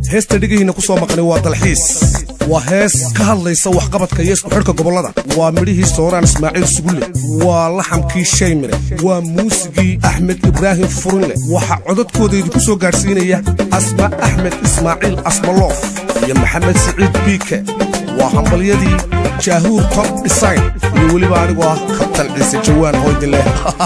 heesta dhigayna ku soo maqnay waa dalxiis waa hees ka hadlaysa waxqabadka iyo isku xidhka gobolada waa midhihii Sooraan Ismaaciil Sugulle waa laxamkii Shaymire waa muusigii Axmed Ibraahim Furunle waxa codadkooda idinku soo gaarsiinaya Asma Axmed Ismaaciil Asmaloof iyo Maxamed Saciid Biike waa hambaliyadii Jaahuur Top Design iyo waliba anigu ah Kabtan Ciise Jawaan Hoydile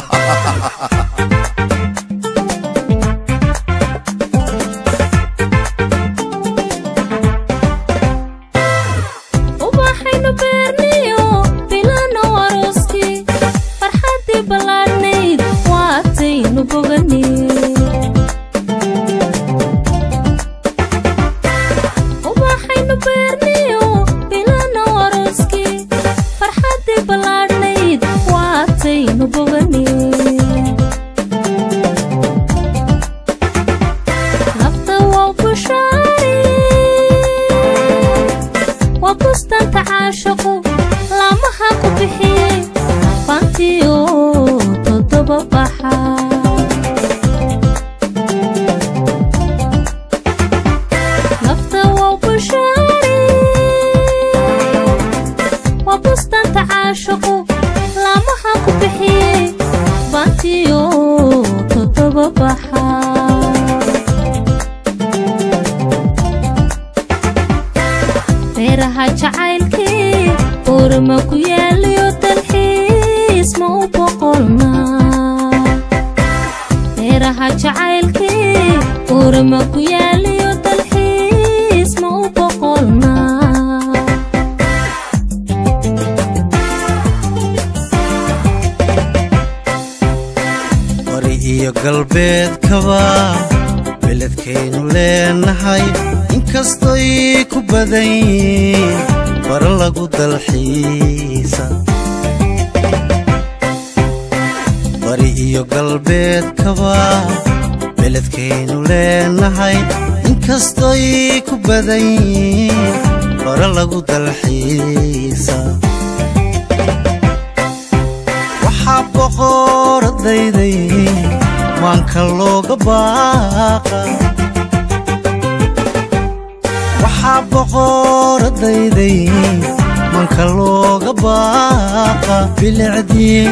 بالعدي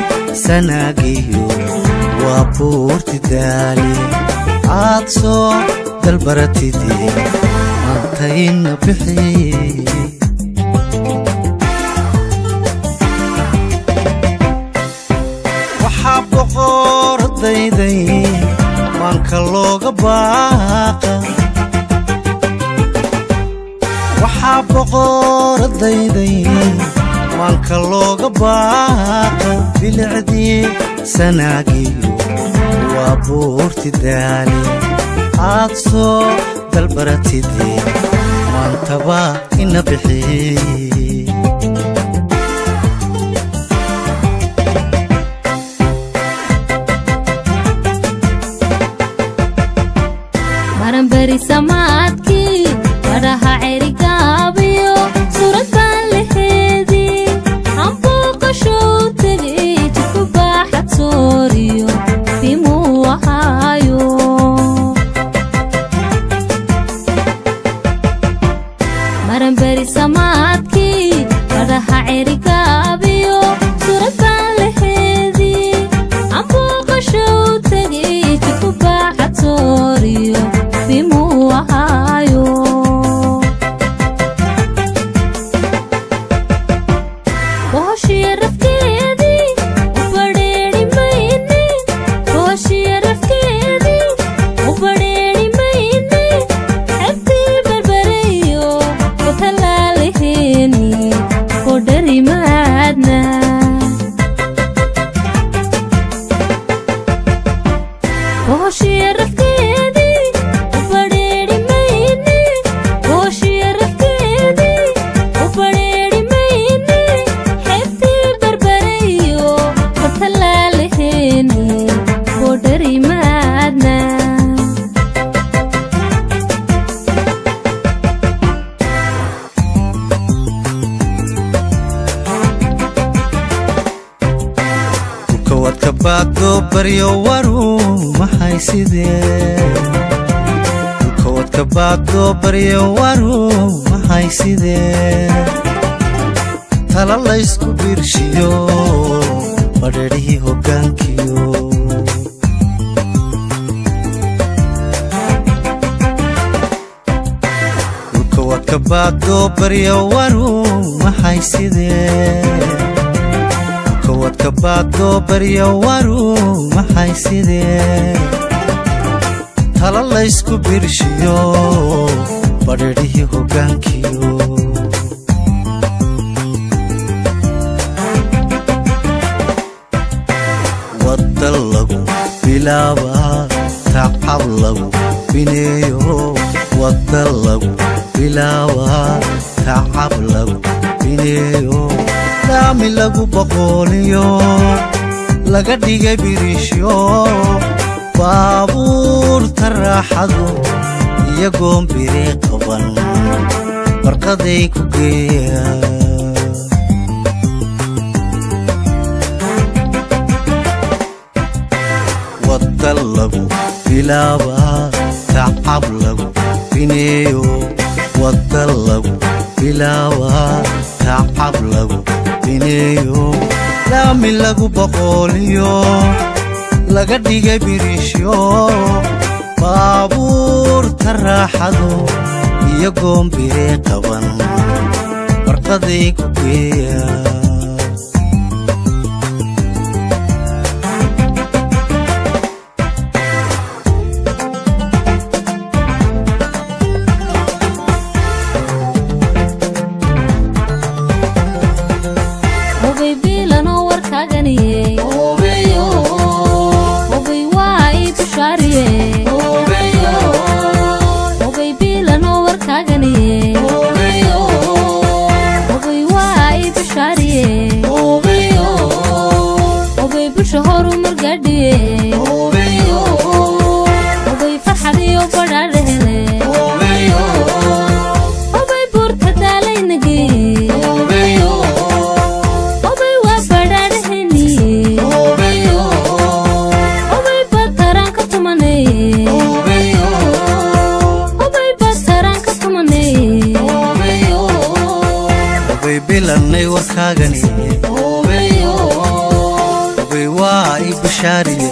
سناقيو وابورتي دالي عاطسو دالبرتي دي منطين بحي وحاب غور ديدي مانك اللوغ باقا وحاب غور ديدي مانك اللوغ باقا بالعدي سناقيو وابورتي دالي عاطسو دالبرتي دي وانتبا إنا بحي مرنبري سماعتكي وراها عرقابيو صورة بالهدي عم فوق شوتي تكباحة سوريو في موهايو مرنبري سماعتكي وراها عرقابيو صورة بالهدي عم فوق شوتي تكباحة سوريو في موهايو وهوشي رفكيدي وبريري ميني وهوشي رفكيدي وبريري ميني حبي بربريو وثلالي هيني ودري مادنا وهوشي رفكيدي baado baryo waru maxay sidee kood wadka baado baryo waru maxay sidee tala la isku birshiyo badhadhihii hoggaankiyo dhulka wadka baado baryo waru maxay sidee dhulka wadka baado baryo waru maxay sidee tala la isku birshiyo badhadhihii hoggaankiyo wadda lagu bilaabaa tacab lagu bineeyo wadda lagu bilaabaa tacab lagu bineeyo laami lagu boqooliyo laga dhigay birishyo baabuurta raaxadu iyagoon biri qaban barqaday ku geeya wadda lagu bilaabaa tacab lagu bineeyo wadda lagu bilaabaa tacab lagu bineeyo laami lagu boqooliyo laga dhigay birishyo baabuurta raaxadu iyagoon biri qaban barqaday ku geeya bilanay warkaagani obay waa i bishaariye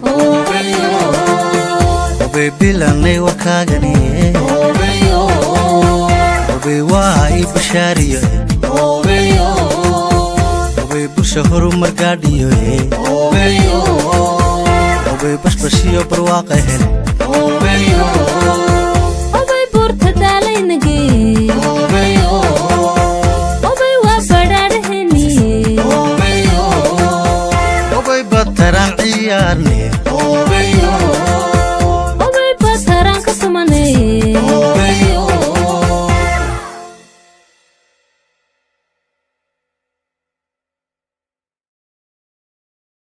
obay bilanay warkaagani obay waa i bishaariye obay bulsha horumar gaadhiyo obay bashbashiyo barwaaqa hele